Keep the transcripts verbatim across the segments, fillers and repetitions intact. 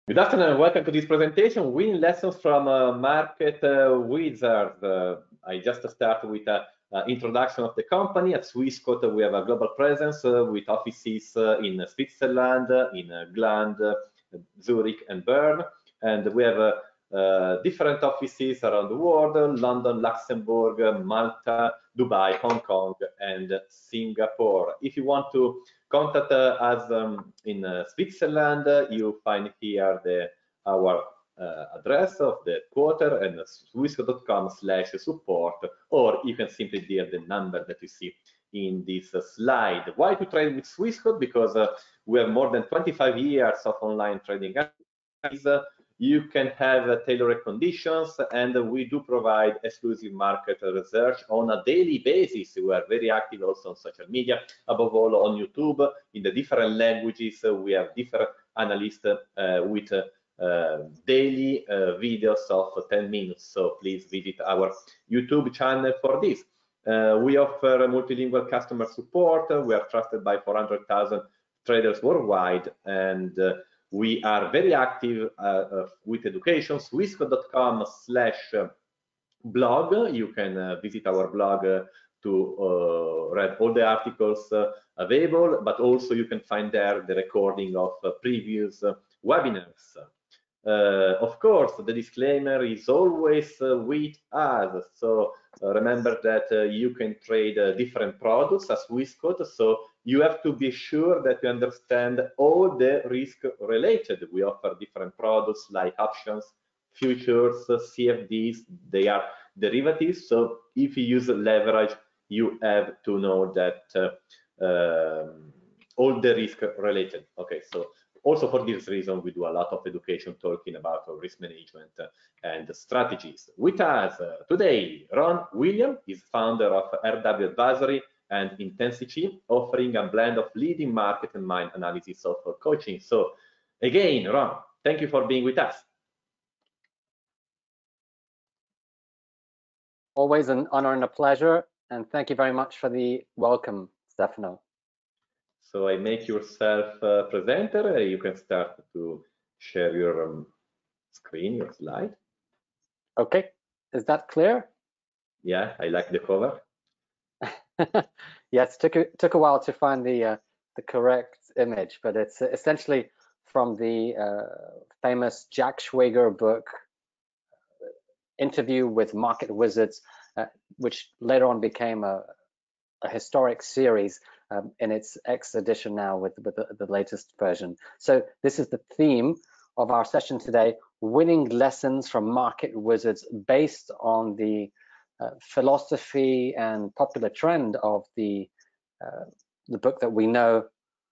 Good afternoon and welcome to this presentation, Winning Lessons from uh, Market uh, Wizard. Uh, I just started with an introduction of the company. At Swissquote, we have a global presence uh, with offices uh, in Switzerland, in uh, Gland, uh, Zurich and Bern. And we have uh, uh, different offices around the world, London, Luxembourg, Malta, Dubai, Hong Kong, and Singapore. If you want to contact uh, us um, in uh, Switzerland, uh, you find here the our uh, address of the quarter and swissquote dot com slash support, or you can simply dial the number that you see in this uh, slide. Why to trade with Swissquote? Because uh, we have more than twenty-five years of online trading. Uh, you can have uh, tailored conditions, and uh, we do provide exclusive market research on a daily basis. We are very active also on social media, above all on YouTube, in the different languages. Uh, we have different analysts uh, with uh, uh, daily uh, videos of ten minutes. So please visit our YouTube channel for this. Uh, we offer multilingual customer support. We are trusted by four hundred thousand traders worldwide, and uh, we are very active uh, uh, with education. swissquote dot com slash blog. You can uh, visit our blog uh, to uh, read all the articles uh, available, but also you can find there the recording of uh, previous uh, webinars. Uh, of course, the disclaimer is always uh, with us. So uh, remember that uh, you can trade uh, different products as Swissquote. So you have to be sure that you understand all the risk related. We offer different products like options, futures, uh, C F Ds. They are derivatives. So if you use leverage, you have to know that uh, um, all the risk related. Okay, so also for this reason, we do a lot of education talking about risk management and strategies. With us uh, today, Ron William is founder of R W Advisory and IntensiChi, offering a blend of leading market and mind analysis of coaching. So again, Ron, thank you for being with us. Always an honor and a pleasure, and thank you very much for the welcome, Stefano. So I make yourself a presenter. You can start to share your um, screen, your slide. Okay, is that clear? Yeah, I like the cover. Yes, took a, took a while to find the uh, the correct image, but it's essentially from the uh, famous Jack Schwager book, Interview with Market Wizards, uh, which later on became a, a historic series um, in its X edition now with, with the, the latest version. So this is the theme of our session today, winning lessons from market wizards, based on the uh, philosophy and popular trend of the, uh, the book that we know,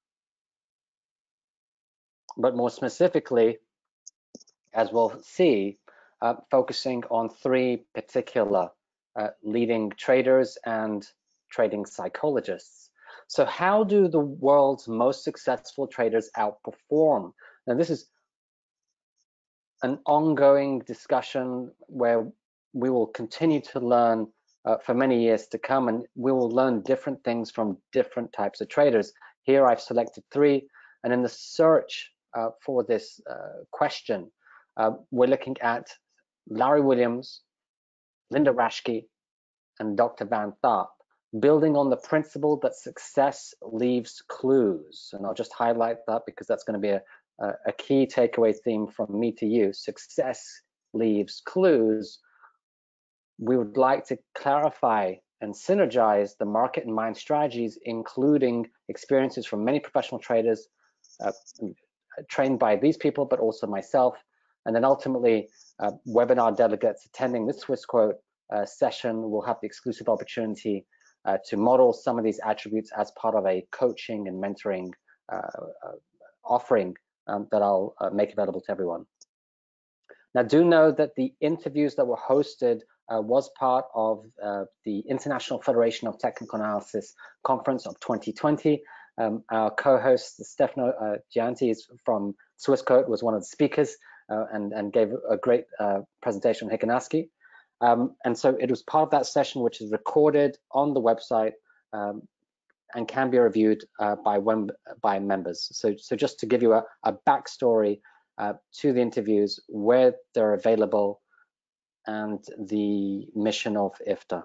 but more specifically, as we'll see, uh, focusing on three particular uh, leading traders and trading psychologists. So how do the world's most successful traders outperform? Now, this is an ongoing discussion where we will continue to learn uh, for many years to come, and we will learn different things from different types of traders. Here I've selected three, and in the search uh, for this uh, question, uh, we're looking at Larry Williams, Linda Rascke, and Doctor Van Tharp, building on the principle that success leaves clues. And I'll just highlight that because that's going to be a, a key takeaway theme from me to you. Success leaves clues. We would like to clarify and synergize the market and mind strategies, including experiences from many professional traders uh, trained by these people, but also myself. And then ultimately, uh, webinar delegates attending this Swissquote uh, session will have the exclusive opportunity uh, to model some of these attributes as part of a coaching and mentoring uh, uh, offering um, that I'll uh, make available to everyone. Now, do know that the interviews that were hosted uh, was part of uh, the International Federation of Technical Analysis Conference of twenty twenty. Um, our co-host, Stefano uh, Gianti, is from Swissquote, was one of the speakers uh, and, and gave a great uh, presentation on Hikanaski. Um, and so it was part of that session, which is recorded on the website um, and can be reviewed uh, by, by members. So, so just to give you a, a backstory uh, to the interviews, where they're available, and the mission of I F T A.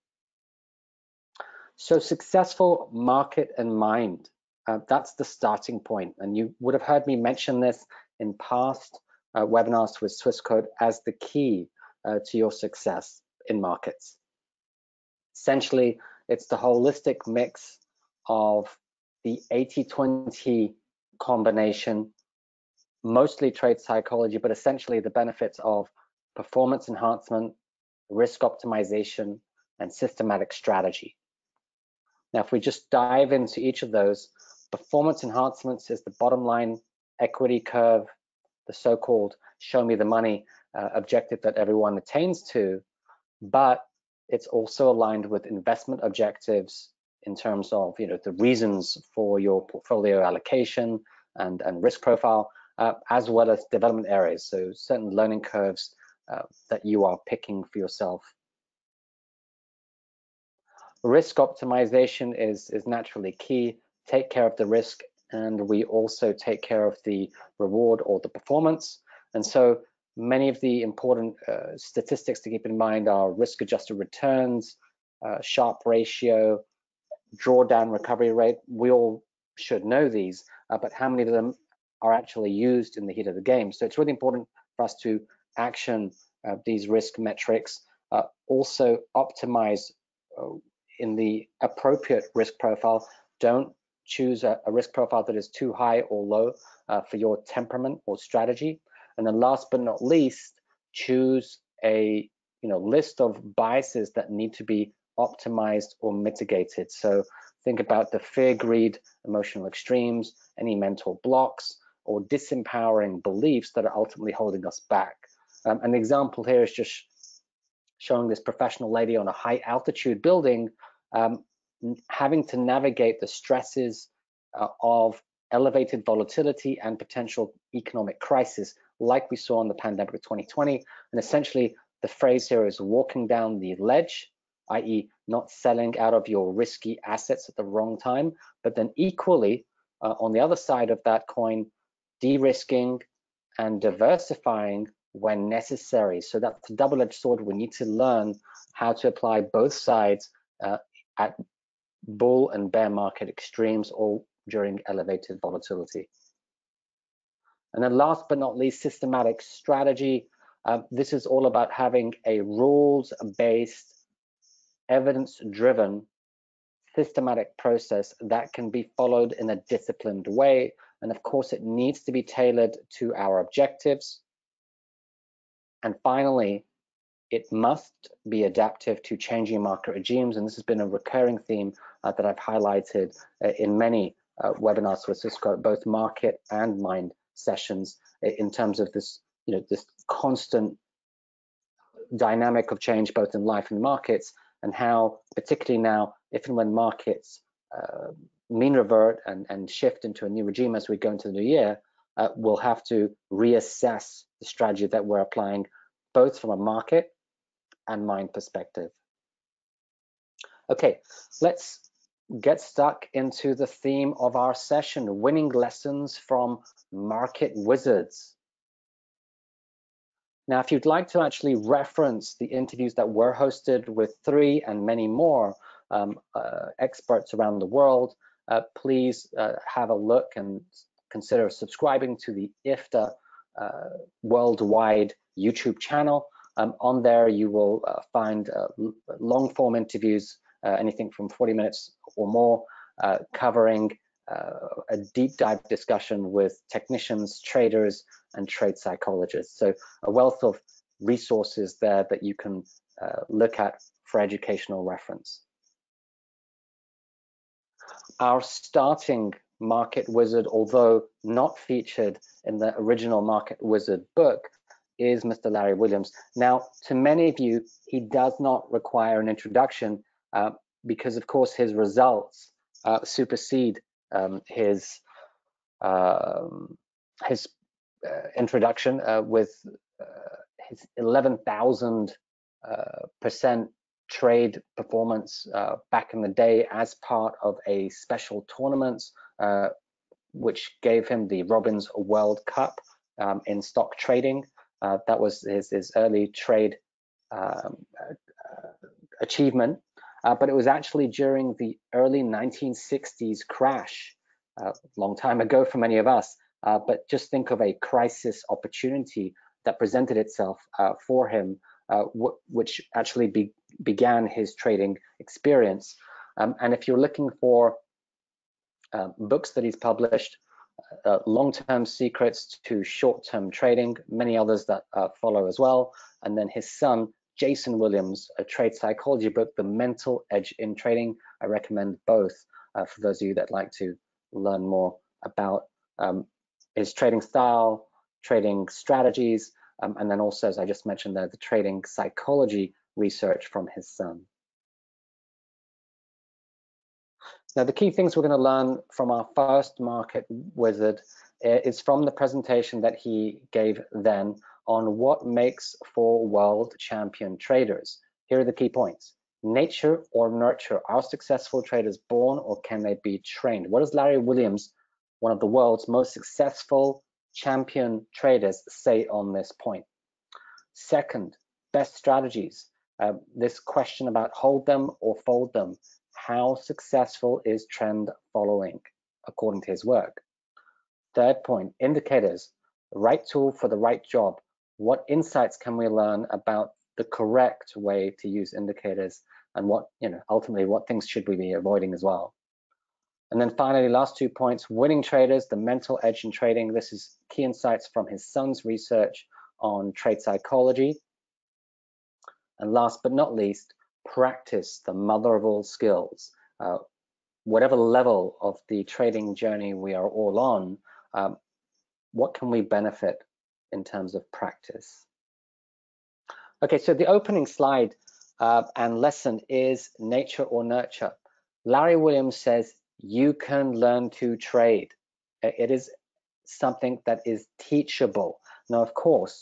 So successful market and mind, uh, that's the starting point. And you would have heard me mention this in past uh, webinars with Swissquote as the key uh, to your success in markets. Essentially, it's the holistic mix of the eighty twenty combination, mostly trade psychology, but essentially the benefits of performance enhancement, risk optimization, and systematic strategy. Now, if we just dive into each of those, performance enhancements is the bottom line equity curve, the so-called show me the money uh, objective that everyone attains to, but it's also aligned with investment objectives in terms of, you know, the reasons for your portfolio allocation and, and risk profile, uh, as well as development areas, so certain learning curves uh, that you are picking for yourself. Risk optimization is, is naturally key. Take care of the risk, and we also take care of the reward or the performance. And so many of the important uh, statistics to keep in mind are risk-adjusted returns, uh, Sharpe ratio, drawdown recovery rate. We all should know these, uh, but how many of them are actually used in the heat of the game? So it's really important for us to action uh, these risk metrics, uh, also optimize uh, in the appropriate risk profile. Don't choose a, a risk profile that is too high or low uh, for your temperament or strategy. And then last but not least, choose a you know list of biases that need to be optimized or mitigated. So think about the fear, greed, emotional extremes, any mental blocks or disempowering beliefs that are ultimately holding us back. Um, an example here is just showing this professional lady on a high altitude building um, having to navigate the stresses uh, of elevated volatility and potential economic crisis like we saw in the pandemic of twenty twenty. And essentially the phrase here is walking down the ledge, that is not selling out of your risky assets at the wrong time, but then equally uh, on the other side of that coin, de-risking and diversifying when necessary. So that's a double-edged sword. We need to learn how to apply both sides uh, at bull and bear market extremes or during elevated volatility. And then last but not least, systematic strategy. Uh, this is all about having a rules-based, evidence-driven, systematic process that can be followed in a disciplined way. And of course, it needs to be tailored to our objectives. And finally, it must be adaptive to changing market regimes. And this has been a recurring theme uh, that I've highlighted uh, in many uh, webinars with Swissquote, both market and mind sessions, in terms of this, you know, this constant dynamic of change, both in life and markets, and how, particularly now, if and when markets uh, mean revert and, and shift into a new regime as we go into the new year, uh, we'll have to reassess the strategy that we're applying, both from a market and mind perspective. Okay, let's get stuck into the theme of our session, winning lessons from market wizards. Now, if you'd like to actually reference the interviews that were hosted with three and many more um, uh, experts around the world, uh, please uh, have a look and consider subscribing to the I F T A uh, worldwide YouTube channel. Um, on there, you will uh, find uh, long form interviews, uh, anything from forty minutes or more, uh, covering uh, a deep dive discussion with technicians, traders, and trade psychologists. So a wealth of resources there that you can uh, look at for educational reference. Our starting market wizard, although not featured in the original Market Wizard book, is Mister Larry Williams. Now, to many of you, he does not require an introduction uh, because, of course, his results uh, supersede um, his um, his uh, introduction uh, with uh, his eleven thousand percent trade performance uh, back in the day as part of a special tournament, uh, which gave him the Robbins World Cup um, in stock trading. Uh, that was his, his early trade um, uh, achievement, uh, but it was actually during the early nineteen sixties crash, a uh, long time ago for many of us, uh, but just think of a crisis opportunity that presented itself uh, for him, uh, which actually be began his trading experience. Um, and if you're looking for uh, books that he's published, uh, long-term secrets to short-term trading, many others that uh, follow as well, and then his son, Jason Williams, a trade psychology book, The Mental Edge in Trading. I recommend both uh, for those of you that like to learn more about um, his trading style, trading strategies, um, and then also, as I just mentioned there, the trading psychology research from his son. Now, the key things we're going to learn from our first market wizard is from the presentation that he gave then on what makes for world champion traders. Here are the key points. Nature or nurture? Are successful traders born or can they be trained? What does Larry Williams, one of the world's most successful champion traders, say on this point? Second, best strategies. Uh, this question about hold them or fold them. How successful is trend following according to his work? Third point, indicators, the right tool for the right job. What insights can we learn about the correct way to use indicators, and what, you know, ultimately what things should we be avoiding as well? And then finally, last two points, winning traders, the mental edge in trading. This is key insights from his son's research on trade psychology. And last but not least, practice, the mother of all skills. Uh, whatever level of the trading journey we are all on, um, what can we benefit in terms of practice? Okay, so the opening slide uh, and lesson is nature or nurture. Larry Williams says you can learn to trade. It is something that is teachable. Now, of course,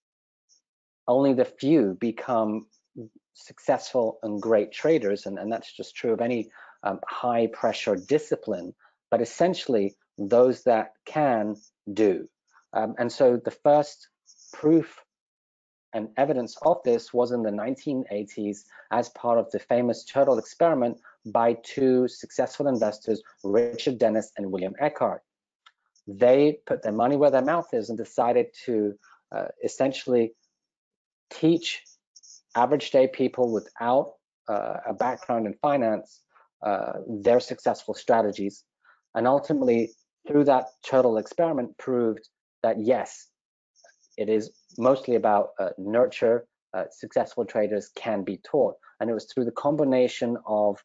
only the few become successful and great traders, and, and that's just true of any um, high pressure discipline, but essentially those that can do. Um, and so the first proof and evidence of this was in the nineteen eighties as part of the famous turtle experiment by two successful investors, Richard Dennis and William Eckhart. They put their money where their mouth is and decided to uh, essentially teach average day people without uh, a background in finance uh, their successful strategies, and ultimately through that turtle experiment proved that yes, it is mostly about uh, nurture. Uh, successful traders can be taught, and it was through the combination of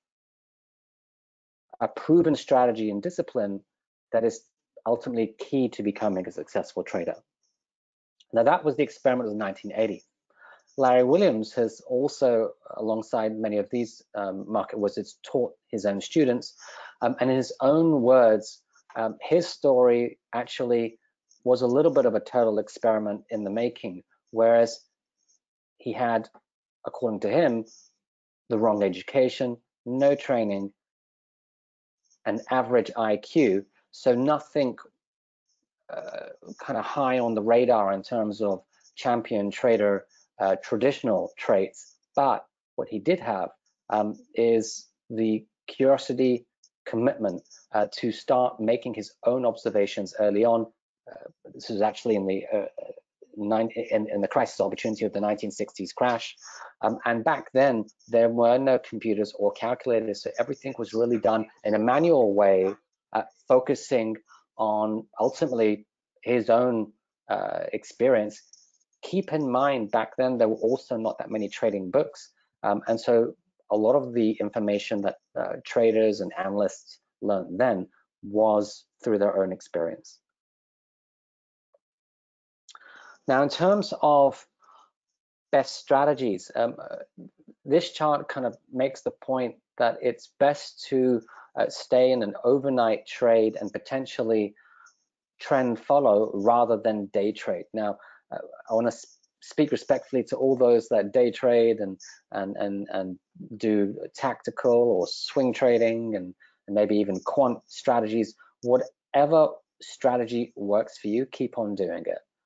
a proven strategy and discipline that is ultimately key to becoming a successful trader. Now that was the experiment of nineteen eighty. Larry Williams has also, alongside many of these um, market wizards, taught his own students. Um, and in his own words, um, his story actually was a little bit of a turtle experiment in the making, whereas he had, according to him, the wrong education, no training, an average I Q, so nothing uh, kind of high on the radar in terms of champion trader Uh, traditional traits. But what he did have um, is the curiosity, commitment uh, to start making his own observations early on. Uh, this was actually in the uh, nine, in, in the crisis opportunity of the nineteen sixties crash. Um, and back then, there were no computers or calculators, so everything was really done in a manual way, uh, focusing on ultimately his own uh, experience. Keep in mind, back then, there were also not that many trading books. Um, and so a lot of the information that uh, traders and analysts learned then was through their own experience. Now, in terms of best strategies, um, this chart kind of makes the point that it's best to uh, stay in an overnight trade and potentially trend follow rather than day trade. Now, uh, I want to speak respectfully to all those that day trade and and and and do tactical or swing trading and, and maybe even quant strategies. Whatever strategy works for you, keep on doing it.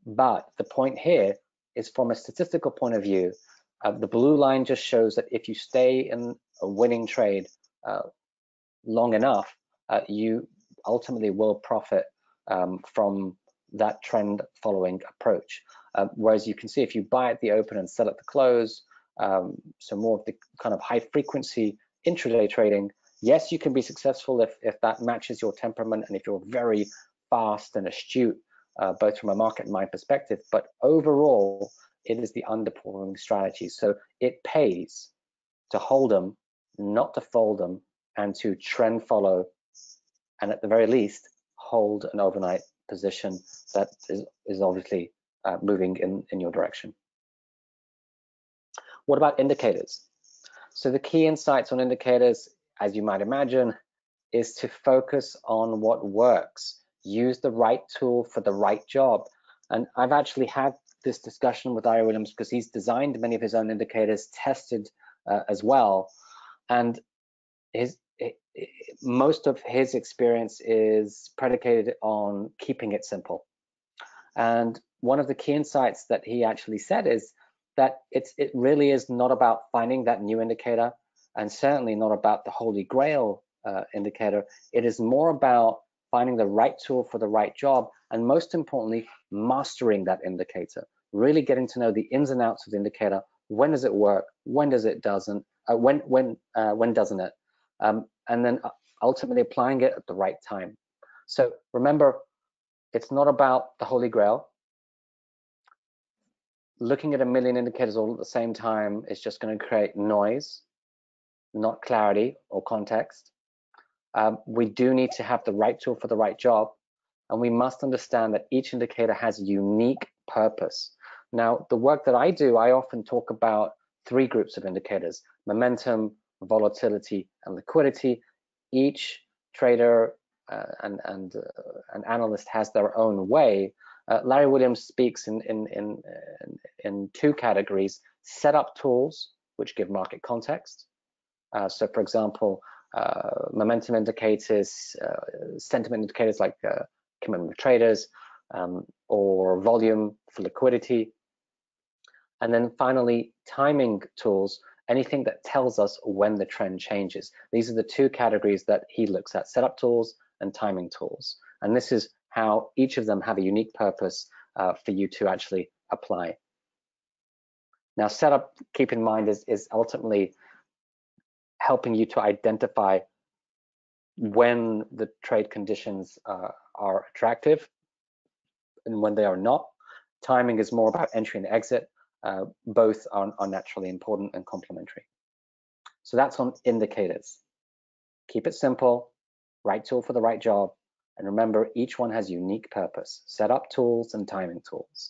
But the point here is, from a statistical point of view, uh, the blue line just shows that if you stay in a winning trade uh, long enough, uh, you ultimately will profit um, from that trend following approach. Uh, whereas you can see if you buy at the open and sell at the close, um, so more of the kind of high frequency intraday trading, yes, you can be successful if, if that matches your temperament and if you're very fast and astute, uh, both from a market and mind perspective, but overall, it is the underperforming strategy. So it pays to hold them, not to fold them, and to trend follow, and at the very least, hold an overnight position that is, is obviously uh, moving in, in your direction. What about indicators? So the key insights on indicators, as you might imagine, is to focus on what works. Use the right tool for the right job. And I've actually had this discussion with Larry Williams because he's designed many of his own indicators, tested uh, as well. And his it, it, most of his experience is predicated on keeping it simple. And one of the key insights that he actually said is that it's it really is not about finding that new indicator, and certainly not about the holy grail uh, indicator. It is more about finding the right tool for the right job, and most importantly, mastering that indicator, really getting to know the ins and outs of the indicator. When does it work? When does it doesn't? Uh, when when uh, when doesn't it? Um, and then ultimately applying it at the right time. So remember, it's not about the holy grail. Looking at a million indicators all at the same time is just going to create noise, not clarity or context. Um, we do need to have the right tool for the right job, and we must understand that each indicator has a unique purpose. Now, the work that I do, I often talk about three groups of indicators: momentum, volatility, and liquidity. Each trader uh, and, and uh, an analyst has their own way. Uh, Larry Williams speaks in, in, in, in two categories: setup tools, which give market context. Uh, so, for example, uh, momentum indicators, uh, sentiment indicators like uh, commitment of traders, um, or volume for liquidity. And then finally, timing tools, anything that tells us when the trend changes. These are the two categories that he looks at: setup tools and timing tools. And this is how each of them have a unique purpose uh, for you to actually apply. Now, setup, keep in mind, is, is ultimately helping you to identify when the trade conditions uh, are attractive and when they are not. Timing is more about entry and exit. Uh, both are, are naturally important and complementary. So that's on indicators. Keep it simple, right tool for the right job, and remember, each one has unique purpose: setup tools and timing tools.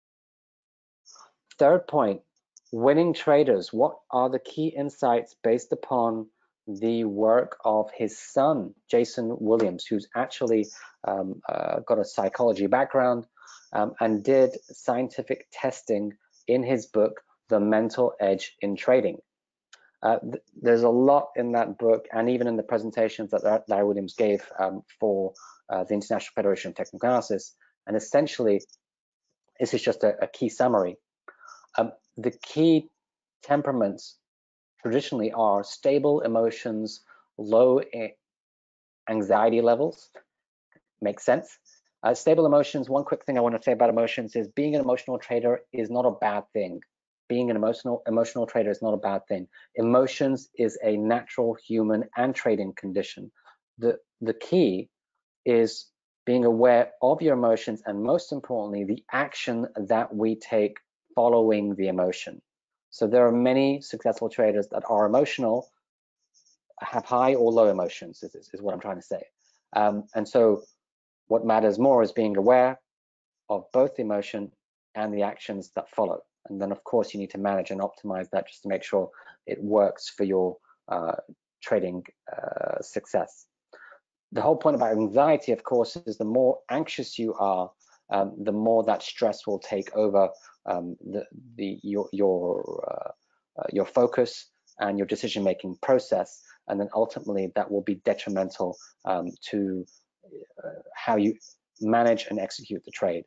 Third point, winning traders. What are the key insights based upon the work of his son, Jason Williams, who's actually um, uh, got a psychology background um, and did scientific testing in his book, The Mental Edge in Trading. Uh, th there's a lot in that book, and even in the presentations that Larry Williams gave um, for uh, the International Federation of Technical Analysis. And essentially, this is just a, a key summary. Um, the key temperaments traditionally are stable emotions, low anxiety levels. Makes sense. Uh, stable emotions, one quick thing I want to say about emotions is being an emotional trader is not a bad thing. Being an emotional emotional trader is not a bad thing. Emotions is a natural human and trading condition. The, the key is being aware of your emotions, and most importantly, the action that we take following the emotion. So there are many successful traders that are emotional, have high or low emotions, is, is what I'm trying to say. Um, and so what matters more is being aware of both the emotion and the actions that follow. And then, of course, you need to manage and optimize that just to make sure it works for your uh, trading uh, success. The whole point about anxiety, of course, is the more anxious you are, um, the more that stress will take over um, the, the, your, your, uh, uh, your focus and your decision-making process. And then ultimately, that will be detrimental um, to uh, how you manage and execute the trade.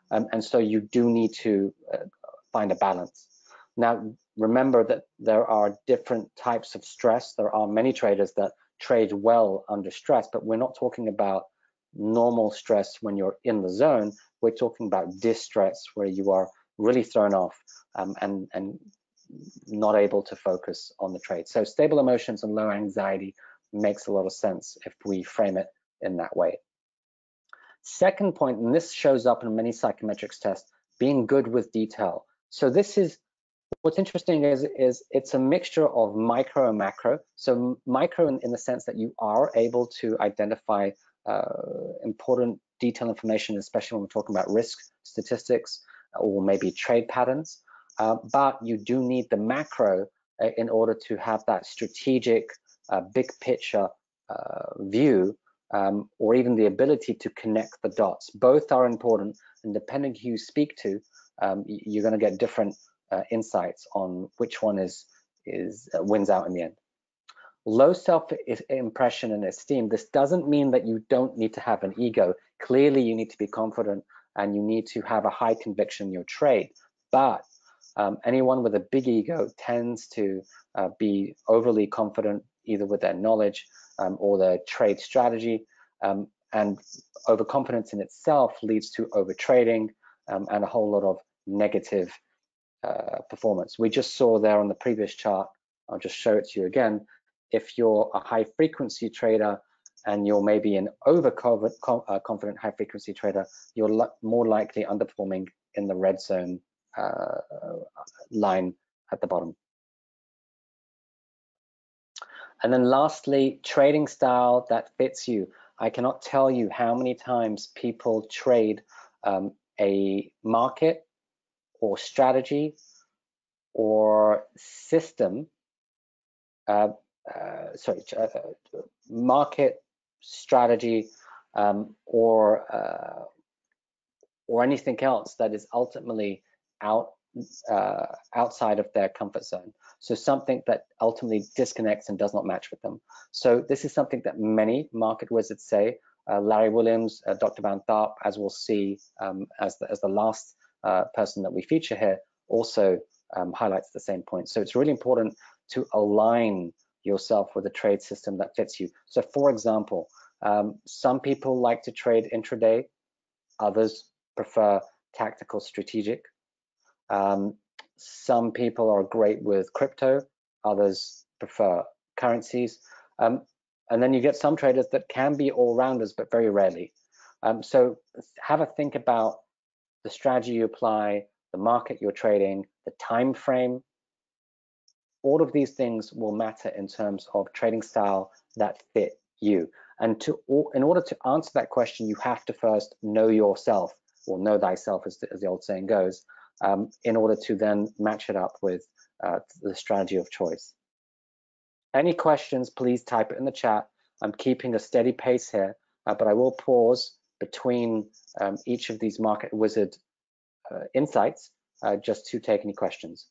Um, and so you do need to uh, find a balance. Now, remember that there are different types of stress. There are many traders that trade well under stress, but we're not talking about normal stress when you're in the zone. We're talking about distress, where you are really thrown off um, and, and not able to focus on the trade. So stable emotions and low anxiety makes a lot of sense if we frame it in that way. Second point, and this shows up in many psychometrics tests, being good with detail. So this is, what's interesting is, is it's a mixture of micro and macro. So micro in, in the sense that you are able to identify uh, important detailed information, especially when we're talking about risk statistics or maybe trade patterns. Uh, but you do need the macro uh, in order to have that strategic, uh, big picture uh, view, um, or even the ability to connect the dots. Both are important, and depending who you speak to, um, you're going to get different uh, insights on which one is is uh, wins out in the end. Low self-impression and esteem. This doesn't mean that you don't need to have an ego. Clearly, you need to be confident and you need to have a high conviction in your trade. But um, anyone with a big ego tends to uh, be overly confident, either with their knowledge um, or their trade strategy. Um, and overconfidence in itself leads to overtrading um, and a whole lot of negative uh, performance. We just saw there on the previous chart, I'll just show it to you again. If you're a high frequency trader and you're maybe an overconfident confident high frequency trader, you're li more likely underperforming in the red zone uh, line at the bottom. And then lastly, trading style that fits you. I cannot tell you how many times people trade um, a market or strategy or system, uh, uh, sorry, uh, market, strategy, um, or uh, or anything else that is ultimately out uh, outside of their comfort zone. So something that ultimately disconnects and does not match with them. So this is something that many market wizards say. Uh, Larry Williams, uh, Doctor Van Tharp, as we'll see um, as the as the last uh, person that we feature here, also um, highlights the same point. So it's really important to align yourself with a trade system that fits you. So for example, um, some people like to trade intraday, others prefer tactical strategic. Um, some people are great with crypto, others prefer currencies. Um, and then you get some traders that can be all-rounders, but very rarely. Um, so have a think about the strategy you apply, the market you're trading, the time frame. All of these things will matter in terms of trading style that fit you. And to, in order to answer that question, you have to first know yourself, or know thyself, as the, as the old saying goes, um, in order to then match it up with uh, the strategy of choice. Any questions, please type it in the chat. I'm keeping a steady pace here, uh, but I will pause between um, each of these market wizard uh, insights uh, just to take any questions.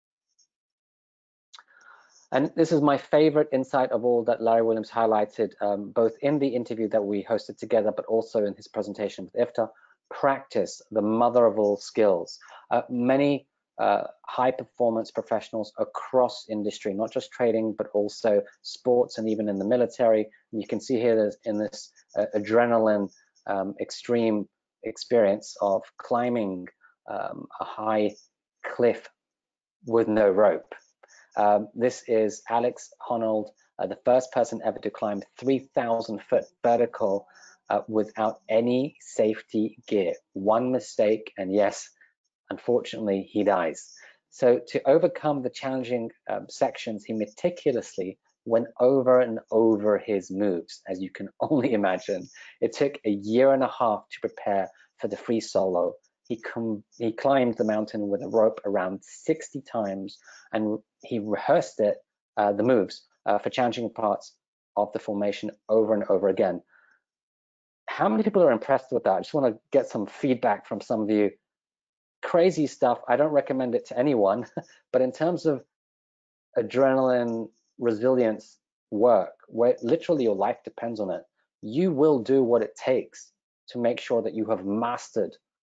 And this is my favorite insight of all that Larry Williams highlighted, um, both in the interview that we hosted together, but also in his presentation with I F T A. Practice, the mother of all skills. Uh, many uh, high performance professionals across industry, not just trading, but also sports and even in the military. And you can see here in this uh, adrenaline um, extreme experience of climbing um, a high cliff with no rope. Um, this is Alex Honnold, uh, the first person ever to climb three thousand foot vertical uh, without any safety gear. One mistake, and yes, unfortunately, he dies. So to overcome the challenging um, sections, he meticulously went over and over his moves, as you can only imagine. It took a year and a half to prepare for the free solo. He, he climbed the mountain with a rope around sixty times, and he rehearsed it, uh, the moves, uh, for challenging parts of the formation over and over again. How many people are impressed with that? I just want to get some feedback from some of you. Crazy stuff. I don't recommend it to anyone, but in terms of adrenaline resilience work, where literally your life depends on it, you will do what it takes to make sure that you have mastered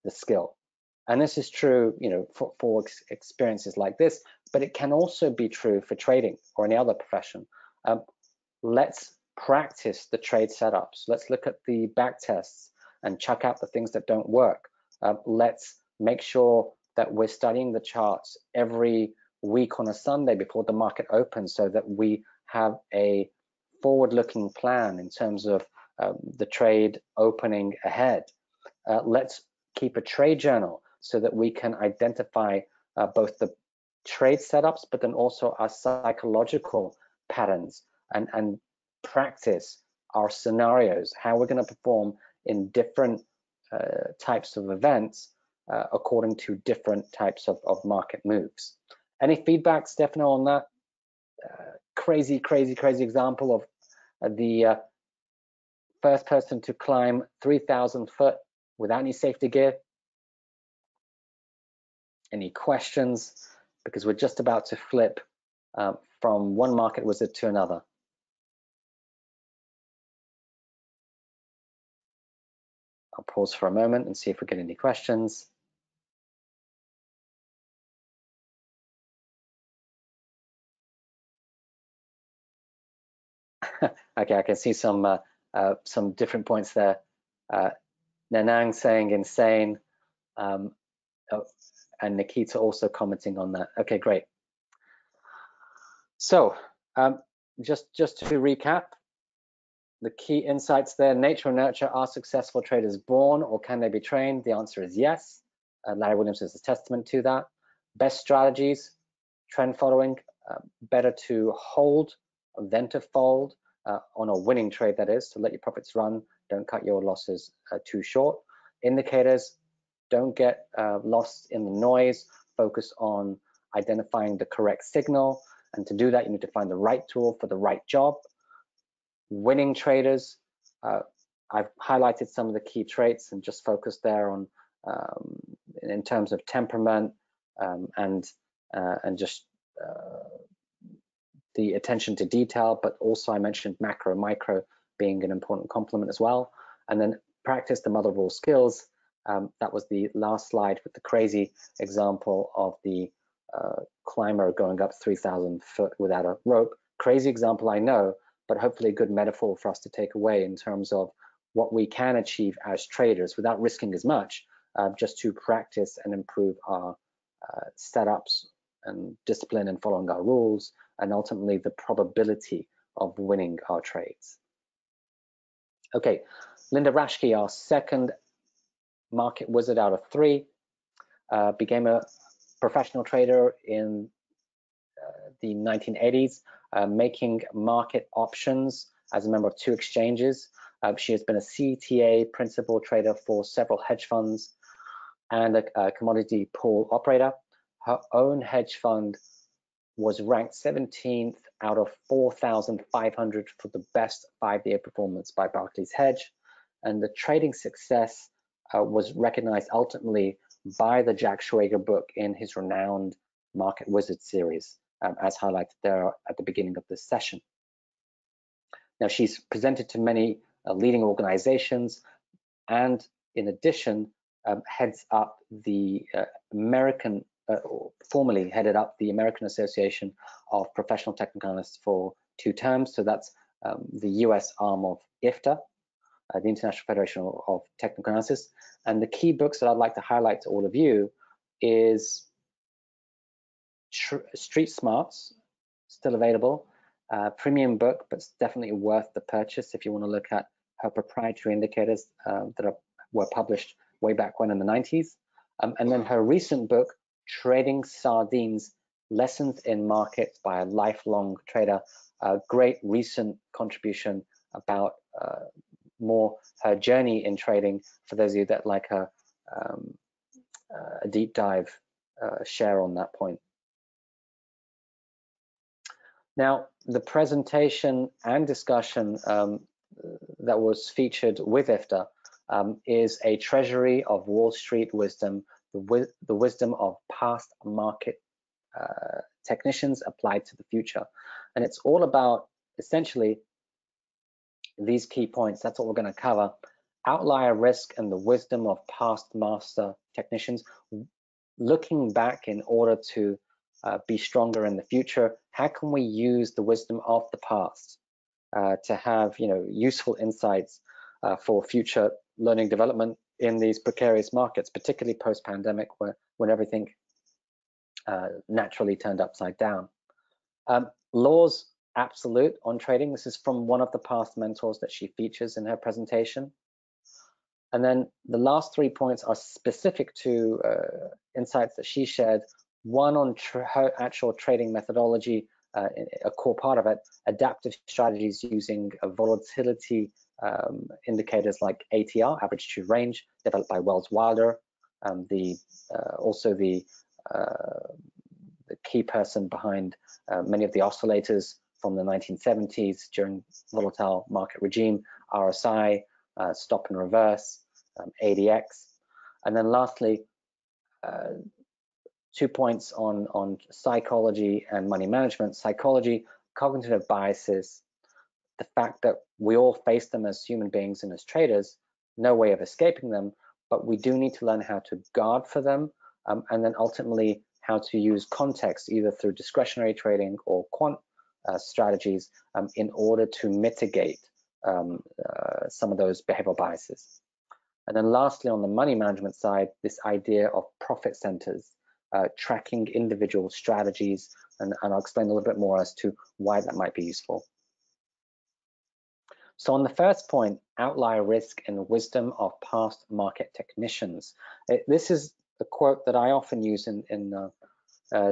the skill. And this is true, you know, for, for ex experiences like this, but it can also be true for trading or any other profession. Um, let's practice the trade setups. Let's look at the back tests and check out the things that don't work. Uh, let's make sure that we're studying the charts every week on a Sunday before the market opens, so that we have a forward-looking plan in terms of um, the trade opening ahead. Uh, let's keep a trade journal so that we can identify uh, both the trade setups, but then also our psychological patterns, and, and practice our scenarios, how we're going to perform in different uh, types of events uh, according to different types of, of market moves. Any feedback, Stefano, on that uh, crazy, crazy, crazy example of uh, the uh, first person to climb three thousand foot without any safety gear? Any questions? Because we're just about to flip um, from one market wizard to another. I'll pause for a moment and see if we get any questions. Okay, I can see some uh, uh, some different points there. Uh, Nanang saying insane, um, oh, and Nikita also commenting on that. Okay, great. So um, just just to recap, the key insights there: nature and nurture. Are successful traders born, or can they be trained? The answer is yes. Uh, Larry Williams is a testament to that. Best strategies: trend following. Uh, better to hold than to fold. Uh, on a winning trade, that is, to let your profits run, don't cut your losses uh, too short. Indicators: don't get uh, lost in the noise, focus on identifying the correct signal, and to do that you need to find the right tool for the right job. Winning traders: uh, I've highlighted some of the key traits and just focused there on um, in terms of temperament um, and uh, and just uh, the attention to detail, but also I mentioned macro, micro being an important complement as well. And then practice the mother of all skills. Um, that was the last slide with the crazy example of the uh, climber going up three thousand foot without a rope. Crazy example, I know, but hopefully a good metaphor for us to take away in terms of what we can achieve as traders without risking as much, uh, just to practice and improve our uh, setups and discipline and following our rules, and ultimately the probability of winning our trades. Okay, Linda Rascke, our second market wizard out of three, uh, became a professional trader in uh, the nineteen eighties, uh, making market options as a member of two exchanges. Uh, she has been a C T A principal trader for several hedge funds and a, a commodity pool operator. Her own hedge fund was ranked seventeenth out of four thousand five hundred for the best five-year performance by Barclays Hedge. And the trading success uh, was recognized ultimately by the Jack Schwager book in his renowned Market Wizard series, um, as highlighted there at the beginning of this session. Now, she's presented to many uh, leading organizations, and in addition, um, heads up the uh, American Uh, formerly headed up the American Association of Professional Technical Analysts for two terms. So that's um, the U S arm of I F T A, uh, the International Federation of Technical Analysis. And the key books that I'd like to highlight to all of you is Street Smarts, still available, uh, premium book, but it's definitely worth the purchase if you want to look at her proprietary indicators uh, that are, were published way back when in the nineties. Um, and then her recent book, Trading Sardines, Lessons in Markets by a Lifelong Trader, a great recent contribution about uh, more her journey in trading for those of you that like a, um, a deep dive uh, share on that point. Now, the presentation and discussion um, that was featured with I F T A um, is a treasury of Wall Street wisdom, the, wi the wisdom of past market uh, technicians applied to the future. And it's all about essentially these key points. That's what we're going to cover: outlier risk and the wisdom of past master technicians, looking back in order to uh, be stronger in the future. How can we use the wisdom of the past uh, to have, you know, useful insights uh, for future learning development in these precarious markets, particularly post-pandemic, where when everything uh, naturally turned upside down. Um, laws absolute on trading. This is from one of the past mentors that she features in her presentation. And then the last three points are specific to uh, insights that she shared. One on her actual trading methodology, uh, a core part of it, adaptive strategies using a volatility um, indicators like A T R, average true range, developed by Wells Wilder, um, the uh, also the, uh, the key person behind uh, many of the oscillators from the nineteen seventies during volatile market regime, R S I, uh, stop and reverse, um, A D X. And then lastly, uh, two points on, on psychology and money management. Psychology, cognitive biases, the fact that we all face them as human beings and as traders, no way of escaping them, but we do need to learn how to guard for them, um, and then ultimately how to use context, either through discretionary trading or quant uh, strategies, um, in order to mitigate um, uh, some of those behavioral biases. And then lastly, on the money management side, this idea of profit centers, uh, tracking individual strategies, and, and I'll explain a little bit more as to why that might be useful. So on the first point, outlier risk and wisdom of past market technicians. It, this is a quote that I often use in, in uh, uh,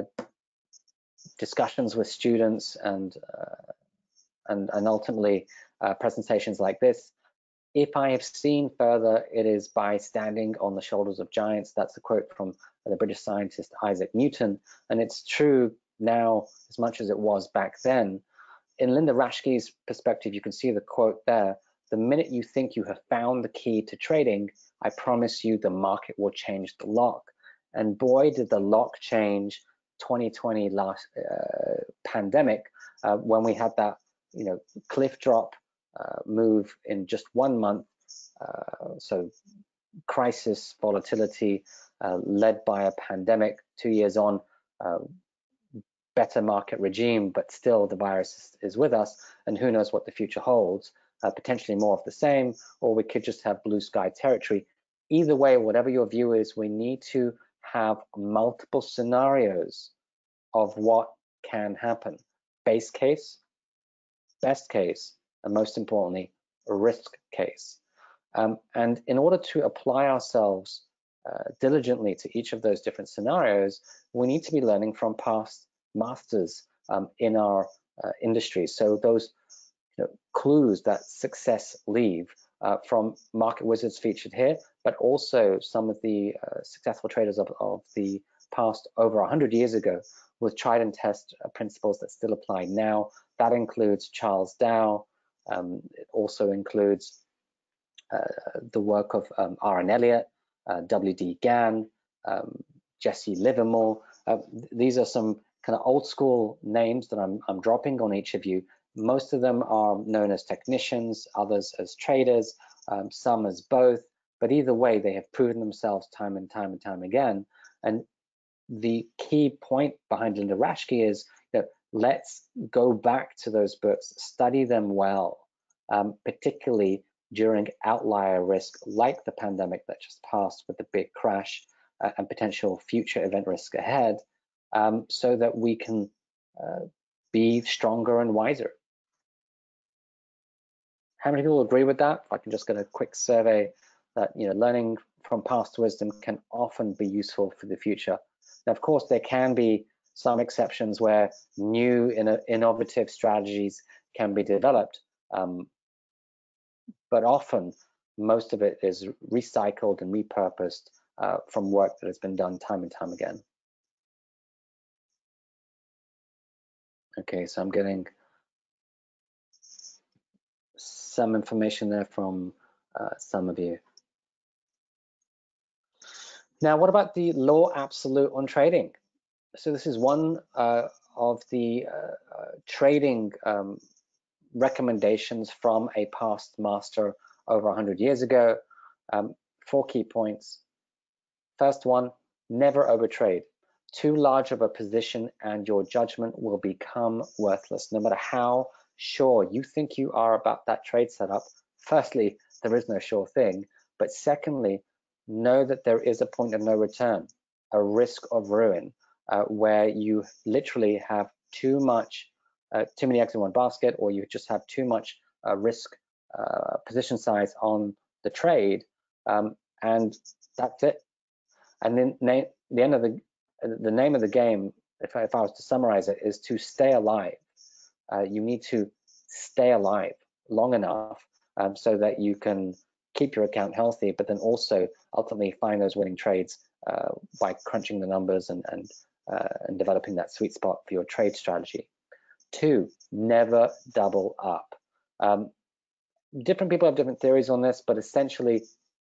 discussions with students and, uh, and, and ultimately uh, presentations like this. If I have seen further, it is by standing on the shoulders of giants. That's a quote from the British scientist Isaac Newton, and it's true now as much as it was back then. In Linda Rascke's perspective, you can see the quote there. The minute you think you have found the key to trading, I promise you the market will change the lock. And boy, did the lock change twenty twenty last uh, pandemic, uh, when we had that, you know, cliff drop uh, move in just one month. Uh, so crisis, volatility, uh, led by a pandemic. Two years on, uh, better market regime, but still the virus is with us, and who knows what the future holds, uh, potentially more of the same, or we could just have blue sky territory. Either way, whatever your view is, we need to have multiple scenarios of what can happen. Base case, best case, and most importantly, a risk case. Um, and in order to apply ourselves uh, diligently to each of those different scenarios, we need to be learning from past masters um, in our uh, industry. So those, you know, clues that success leave uh, from market wizards featured here, but also some of the uh, successful traders of, of the past over one hundred years ago with tried and test uh, principles that still apply now. That includes Charles Dow. Um, it also includes uh, the work of um, R N Elliott, uh, W D Gann, um, Jesse Livermore. Uh, these are some kind of old school names that I'm, I'm dropping on each of you. Most of them are known as technicians, others as traders, um, some as both, but either way, they have proven themselves time and time and time again. And the key point behind Linda Rascke is that let's go back to those books, study them well, um, particularly during outlier risk like the pandemic that just passed with the big crash uh, and potential future event risk ahead, um, so that we can uh, be stronger and wiser. How many people agree with that? If I can just get a quick survey that, you know, learning from past wisdom can often be useful for the future. Now, of course, there can be some exceptions where new innovative strategies can be developed, um, but often most of it is recycled and repurposed uh, from work that has been done time and time again. Okay, so I'm getting some information there from uh, some of you. Now, what about the law absolute on trading? So this is one uh, of the uh, uh, trading um, recommendations from a past master over one hundred years ago. Um, four key points. First one, never overtrade. Too large of a position and your judgment will become worthless. No matter how sure you think you are about that trade setup, firstly, there is no sure thing. But secondly, know that there is a point of no return, a risk of ruin, uh, where you literally have too much, uh, too many eggs in one basket, or you just have too much uh, risk uh, position size on the trade, um, and that's it. And then name, the end of the the name of the game, if I, if I was to summarize it, is to stay alive. Uh, you need to stay alive long enough um, so that you can keep your account healthy, but then also ultimately find those winning trades uh, by crunching the numbers and and, uh, and developing that sweet spot for your trade strategy. Two, never double up. Um, different people have different theories on this, but essentially,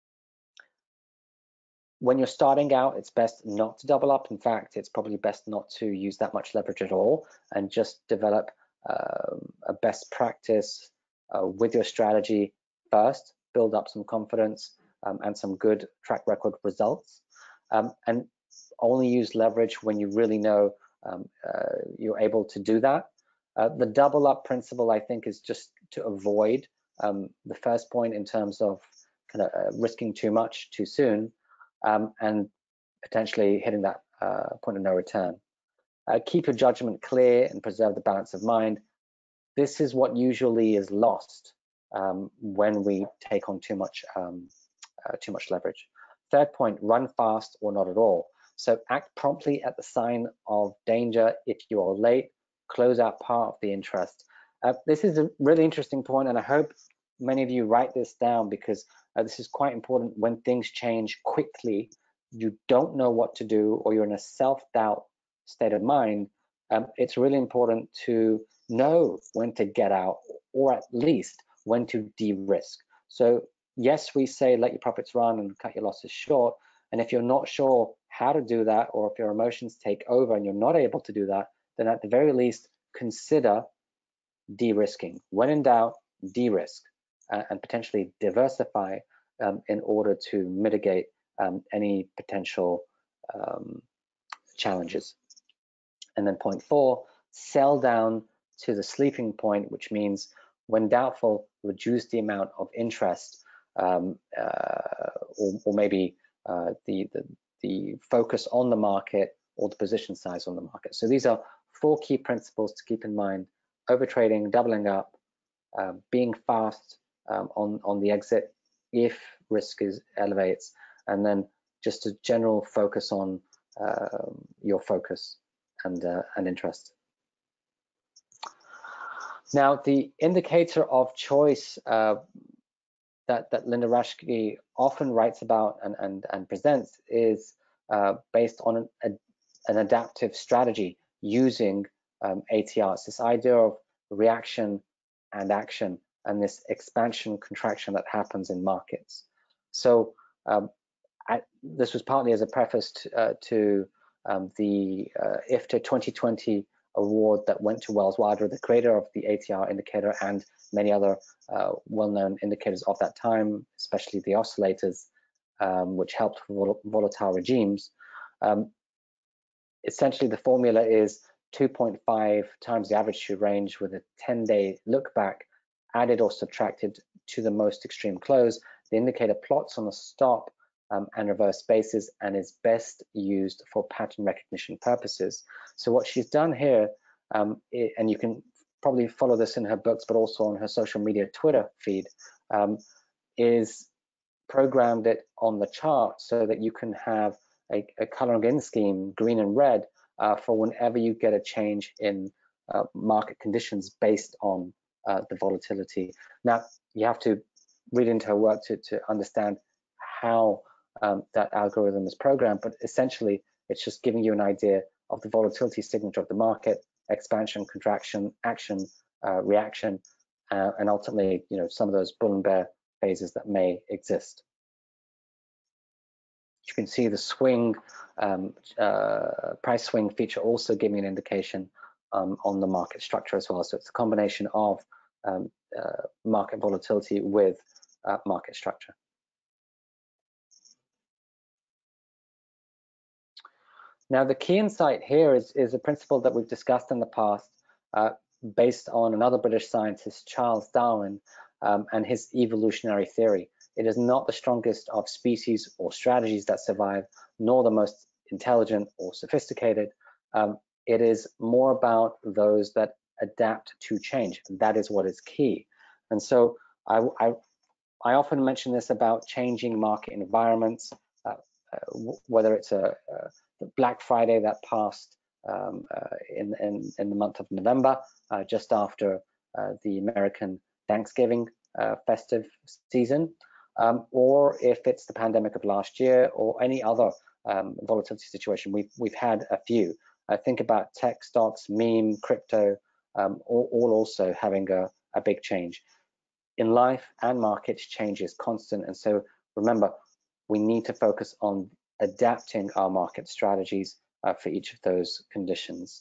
when you're starting out, it's best not to double up. In fact, it's probably best not to use that much leverage at all and just develop um, a best practice uh, with your strategy first, build up some confidence um, and some good track record results, um, and only use leverage when you really know um, uh, you're able to do that. Uh, the double up principle, I think, is just to avoid um, the first point in terms of kind of uh, risking too much too soon. Um, and potentially hitting that uh, point of no return. Uh, keep your judgment clear and preserve the balance of mind. This is what usually is lost um, when we take on too much um, uh, too much leverage. Third point, run fast or not at all. So act promptly at the sign of danger. If you are late, close out part of the interest. Uh, this is a really interesting point, and I hope many of you write this down, because uh, this is quite important when things change quickly. You don't know what to do, or you're in a self-doubt state of mind. Um, it's really important to know when to get out, or at least when to de-risk. So yes, we say let your profits run and cut your losses short. And if you're not sure how to do that, or if your emotions take over and you're not able to do that, then at the very least, consider de-risking. When in doubt, de-risk uh, and potentially diversify um, in order to mitigate um, any potential um, challenges. And then point four, sell down to the sleeping point, which means when doubtful, reduce the amount of interest um, uh, or, or maybe uh, the, the, the focus on the market or the position size on the market. So these are four key principles to keep in mind: overtrading, doubling up, uh, being fast um, on, on the exit if risk is elevates, and then just a general focus on uh, your focus and, uh, and interest. Now, the indicator of choice uh, that, that Linda Rascke often writes about and, and, and presents is uh, based on an, a, an adaptive strategy using um, A T Rs, this idea of reaction and action, and this expansion contraction that happens in markets. So um, I, this was partly as a preface to, uh, to um, the uh, I F T A twenty twenty award that went to Wells Wilder, the creator of the A T R indicator, and many other uh, well-known indicators of that time, especially the oscillators, um, which helped vol volatile regimes. Um, essentially, the formula is two point five times the average true range with a ten day look back, added or subtracted to the most extreme close. The indicator plots on a stop um, and reverse basis and is best used for pattern recognition purposes. So what she's done here, um, it, and you can probably follow this in her books, but also on her social media Twitter feed, um, is programmed it on the chart so that you can have a, a coloring in scheme, green and red, uh, for whenever you get a change in uh, market conditions based on uh, the volatility. Now, you have to read into her work to, to understand how um, that algorithm is programmed, but essentially it's just giving you an idea of the volatility signature of the market, expansion, contraction, action, uh, reaction, uh, and ultimately, you know, some of those bull and bear phases that may exist. You can see the swing, um, uh, price swing feature also giving an indication um, on the market structure as well. So it's a combination of um, uh, market volatility with uh, market structure. Now, the key insight here is, is a principle that we've discussed in the past, uh, based on another British scientist, Charles Darwin, um, and his evolutionary theory. It is not the strongest of species or strategies that survive, nor the most intelligent or sophisticated. Um, it is more about those that adapt to change. That is what is key. And so I, I, I often mention this about changing market environments, uh, uh, whether it's a, a Black Friday that passed um, uh, in, in, in the month of November, uh, just after uh, the American Thanksgiving uh, festive season, um, or if it's the pandemic of last year or any other um, volatility situation. We've, we've had a few. I think about tech stocks, meme, crypto, um, all, all also having a, a big change. In life and markets, change is constant. And so remember, we need to focus on adapting our market strategies uh, for each of those conditions.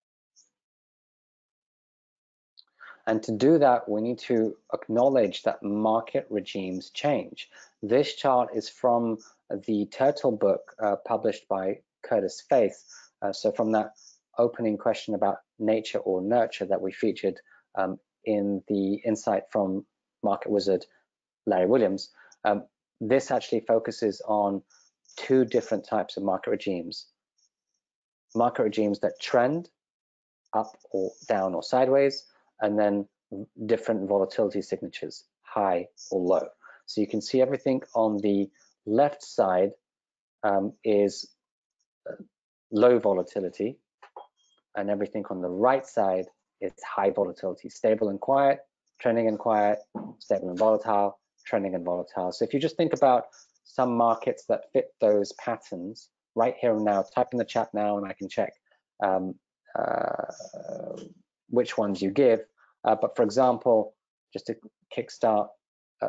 And to do that, we need to acknowledge that market regimes change. This chart is from the Turtle book uh, published by Curtis Faith. Uh, so from that opening question about nature or nurture that we featured um, in the insight from market wizard Larry Williams, um, this actually focuses on two different types of market regimes. Market regimes that trend up or down or sideways, and then different volatility signatures, high or low. So you can see everything on the left side um, is low volatility, and everything on the right side is high volatility, stable and quiet, trending and quiet, stable and volatile, trending and volatile. So if you just think about some markets that fit those patterns right here and now, type in the chat now and I can check um, uh, which ones you give. Uh, but for example, just to kickstart, uh,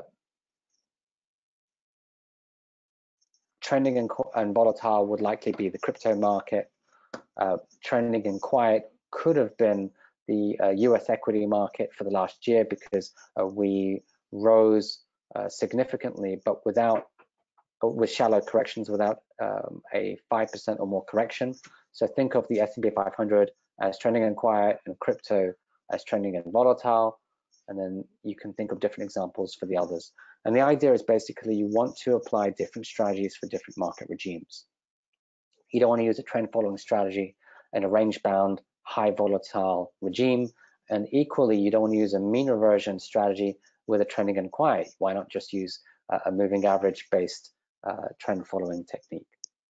trending and, and volatile would likely be the crypto market. Uh, trending and quiet could have been the uh, U S equity market for the last year because uh, we rose uh, significantly, but without, with shallow corrections, without um, a five percent or more correction. So think of the S and P five hundred as trending and quiet and crypto as trending and volatile. And then you can think of different examples for the others. And the idea is basically you want to apply different strategies for different market regimes. You don't want to use a trend following strategy in a range bound, high volatile regime. And equally, you don't want to use a mean reversion strategy with a trending and quiet. Why not just use uh, a moving average based uh, trend following technique?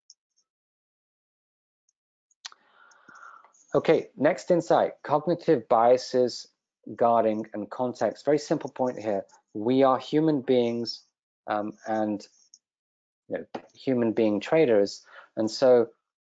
Okay, next insight, cognitive biases, guarding and context. Very simple point here. We are human beings um, and you know, human being traders. And so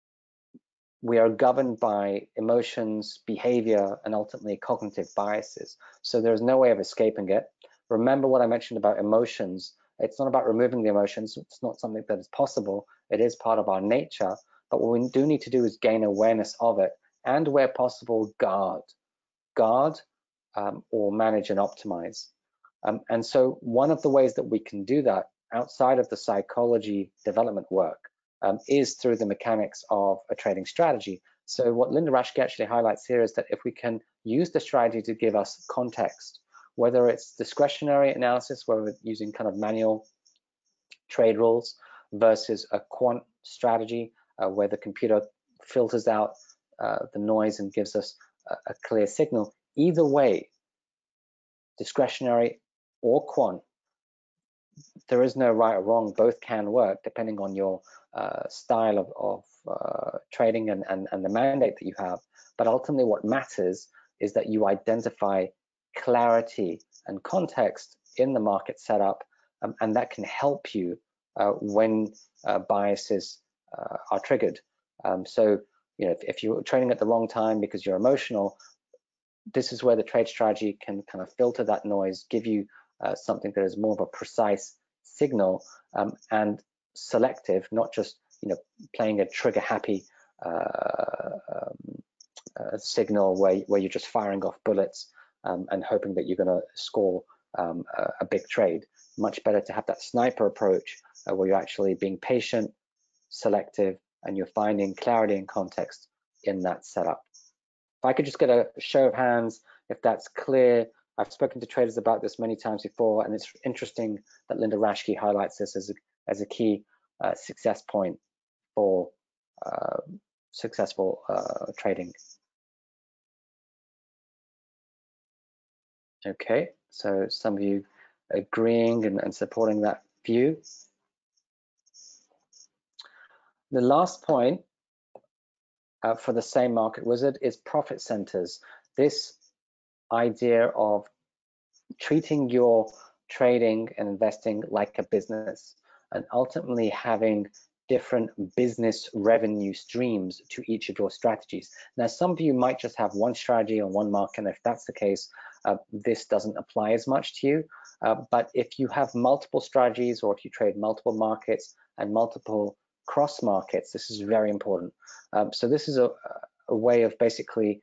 we are governed by emotions, behavior, and ultimately cognitive biases. So there's no way of escaping it. Remember what I mentioned about emotions. It's not about removing the emotions. It's not something that is possible. It is part of our nature. But what we do need to do is gain awareness of it and, where possible, guard. Guard um, or manage and optimize. Um, and so one of the ways that we can do that outside of the psychology development work Um, is through the mechanics of a trading strategy. So what Linda Rascke actually highlights here is that if we can use the strategy to give us context, whether it's discretionary analysis where we're using kind of manual trade rules versus a quant strategy uh, where the computer filters out uh, the noise and gives us a, a clear signal, either way, discretionary or quant, there is no right or wrong. Both can work depending on your uh, style of, of uh, trading and, and, and the mandate that you have. But ultimately what matters is that you identify clarity and context in the market setup, um, and that can help you uh, when uh, biases uh, are triggered. Um, so, you know, if, if you're trading at the wrong time because you're emotional, this is where the trade strategy can kind of filter that noise, give you uh, something that is more of a precise signal um, and selective, not just you know playing a trigger happy uh, um, uh, signal where, where you're just firing off bullets um, and hoping that you're going to score um, a, a big trade. Much better to have that sniper approach uh, where you're actually being patient, selective, and you're finding clarity and context in that setup. If I could just get a show of hands, if that's clear. I've spoken to traders about this many times before, and it's interesting that Linda Rascke highlights this as a, as a key uh, success point for uh, successful uh, trading. Okay, so some of you agreeing and, and supporting that view. The last point uh, for the same market wizard is profit centers. This idea of treating your trading and investing like a business, and ultimately having different business revenue streams to each of your strategies. Now, some of you might just have one strategy on one market, and if that's the case, uh, this doesn't apply as much to you. Uh, but if you have multiple strategies, or if you trade multiple markets and multiple cross markets, this is very important. Um, so this is a, a way of basically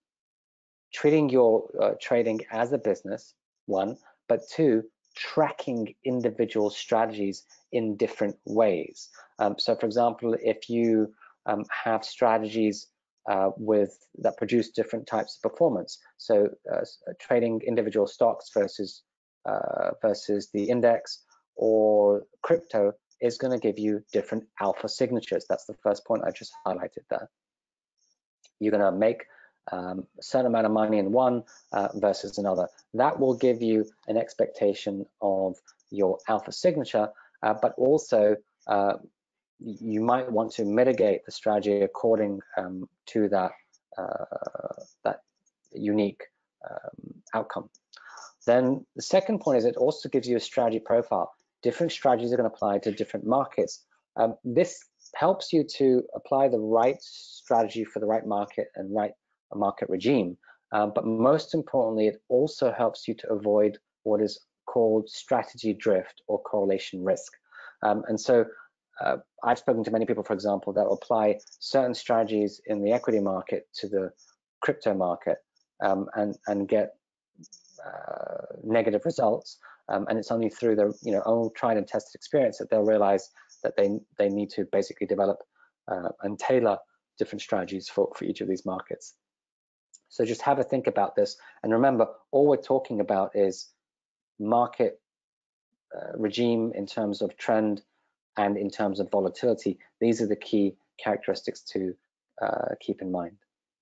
treating your uh, trading as a business, one, but two, tracking individual strategies in different ways. Um, so for example, if you um, have strategies uh, with that produce different types of performance, so uh, trading individual stocks versus uh, versus the index or crypto is going to give you different alpha signatures. That's the first point I just highlighted there. You're going to make Um, a certain amount of money in one uh, versus another. That will give you an expectation of your alpha signature, uh, but also uh, you might want to mitigate the strategy according um, to that uh, that unique um, outcome. Then the second point is it also gives you a strategy profile. Different strategies are going to apply to different markets. Um, this helps you to apply the right strategy for the right market and right market regime, um, but most importantly, it also helps you to avoid what is called strategy drift or correlation risk. Um, and so uh, I've spoken to many people, for example, that apply certain strategies in the equity market to the crypto market um, and, and get uh, negative results. Um, and it's only through their you know, own tried and tested experience that they'll realize that they, they need to basically develop uh, and tailor different strategies for, for each of these markets. So just have a think about this, and remember, all we're talking about is market uh, regime in terms of trend and in terms of volatility. These are the key characteristics to uh, keep in mind.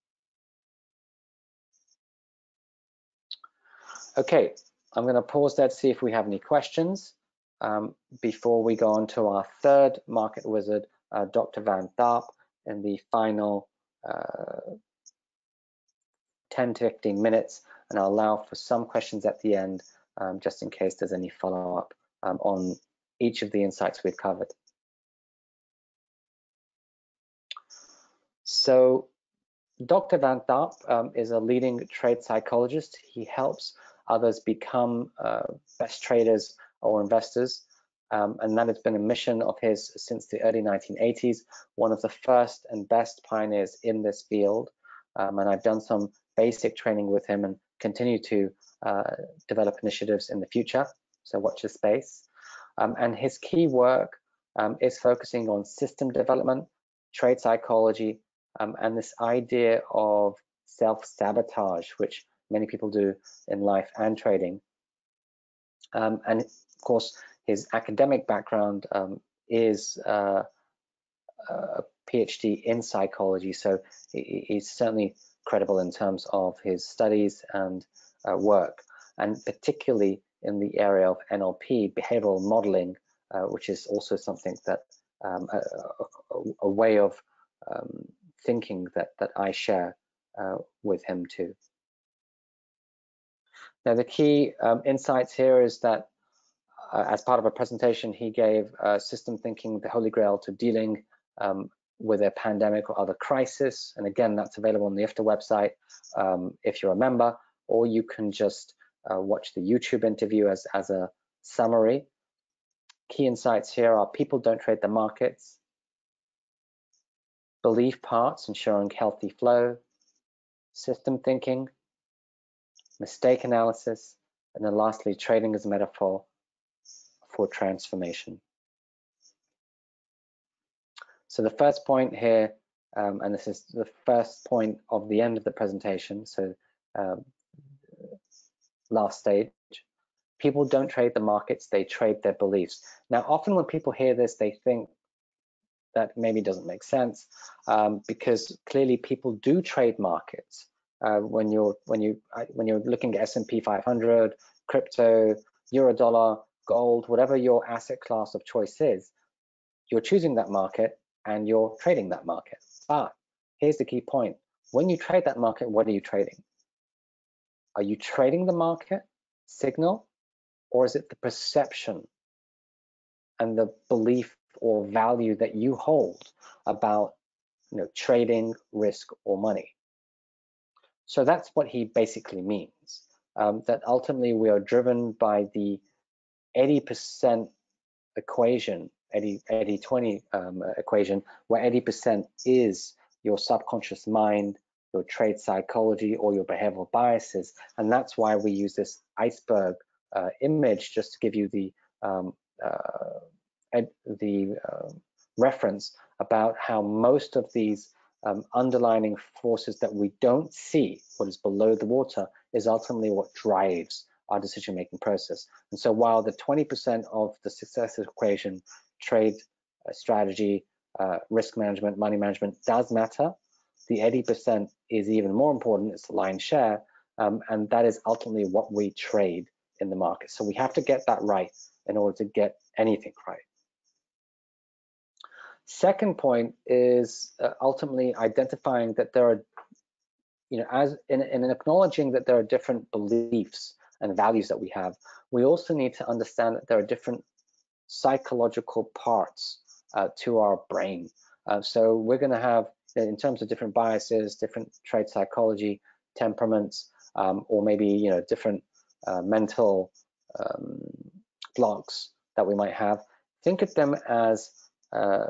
Okay, I'm going to pause there to see if we have any questions um, before we go on to our third market wizard, uh, Doctor Van Tharp, in the final uh, ten to fifteen minutes, and I'll allow for some questions at the end, um, just in case there's any follow-up um, on each of the insights we've covered. So Doctor Van Tharp um, is a leading trade psychologist. He helps others become uh, best traders or investors, um, and that has been a mission of his since the early nineteen eighties, one of the first and best pioneers in this field. Um, and I've done some basic training with him and continue to uh, develop initiatives in the future, so watch this space. Um, and his key work um, is focusing on system development, trade psychology, um, and this idea of self-sabotage, which many people do in life and trading. Um, and of course, his academic background um, is uh, a PhD in psychology, so he's certainly credible in terms of his studies and uh, work, and particularly in the area of N L P, behavioral modeling, uh, which is also something that um, a, a, a way of um, thinking that that I share uh, with him too. Now, the key um, insights here is that uh, as part of a presentation he gave, uh, system thinking, the holy grail to dealing um, with a pandemic or other crisis. And again, that's available on the I F T A website um, if you're a member, or you can just uh, watch the YouTube interview as, as a summary. Key insights here are: people don't trade the markets, belief parts ensuring healthy flow, system thinking, mistake analysis, and then lastly, trading as a metaphor for transformation. So the first point here, um, and this is the first point of the end of the presentation, so um, last stage, people don't trade the markets, they trade their beliefs. Now, often when people hear this, they think that maybe doesn't make sense, um, because clearly people do trade markets. Uh, when you're when you when you're looking at S and P five hundred, crypto, euro dollar, gold, whatever your asset class of choice is, you're choosing that market and you're trading that market. But here's the key point: when you trade that market, what are you trading? Are you trading the market signal, or is it the perception and the belief or value that you hold about, you know, trading, risk, or money? So that's what he basically means, um, that ultimately we are driven by the eighty percent equation, eighty twenty um, equation, where eighty percent is your subconscious mind, your trade psychology, or your behavioral biases. And that's why we use this iceberg uh, image, just to give you the um, uh, the uh, reference about how most of these um, underlying forces that we don't see, what is below the water, is ultimately what drives our decision-making process. And so while the twenty percent of the success equation, trade uh, strategy, uh, risk management, money management, does matter, the eighty percent is even more important. It's the lion's share, um, and that is ultimately what we trade in the market. So we have to get that right in order to get anything right. Second point is uh, ultimately identifying that there are, you know, as in, in acknowledging that there are different beliefs and values that we have, we also need to understand that there are different psychological parts uh, to our brain. Uh, so we're going to have, in terms of different biases, different trade psychology, temperaments, um, or maybe, you know, different uh, mental um, blocks that we might have. Think of them as uh,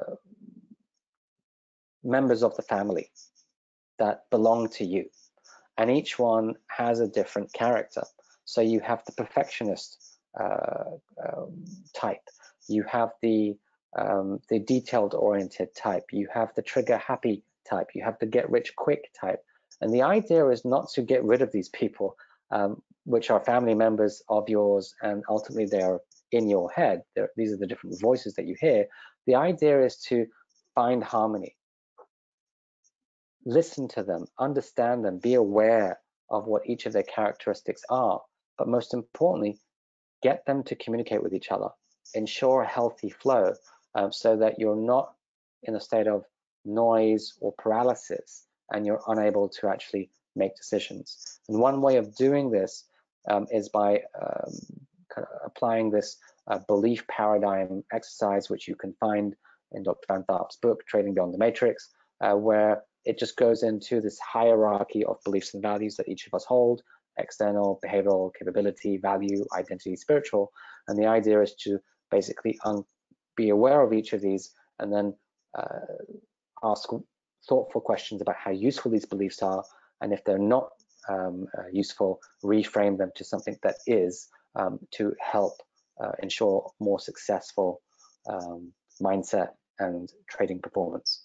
members of the family that belong to you, and each one has a different character. So you have the perfectionist uh, um, type, you have the um, the detailed oriented type, you have the trigger happy type, you have the get rich quick type. And the idea is not to get rid of these people, um, which are family members of yours, and ultimately they are in your head. They're, these are the different voices that you hear. The idea is to find harmony, listen to them, understand them, be aware of what each of their characteristics are, but most importantly, get them to communicate with each other, ensure a healthy flow, um, so that you're not in a state of noise or paralysis and you're unable to actually make decisions. And one way of doing this um, is by um, kind of applying this uh, belief paradigm exercise, which you can find in Doctor Van Tharp's book, Trading Beyond the Matrix, uh, where it just goes into this hierarchy of beliefs and values that each of us hold: external, behavioral, capability, value, identity, spiritual. And the idea is to basically be aware of each of these, and then uh, ask thoughtful questions about how useful these beliefs are, and if they're not um, uh, useful, reframe them to something that is, um, to help uh, ensure more successful um, mindset and trading performance.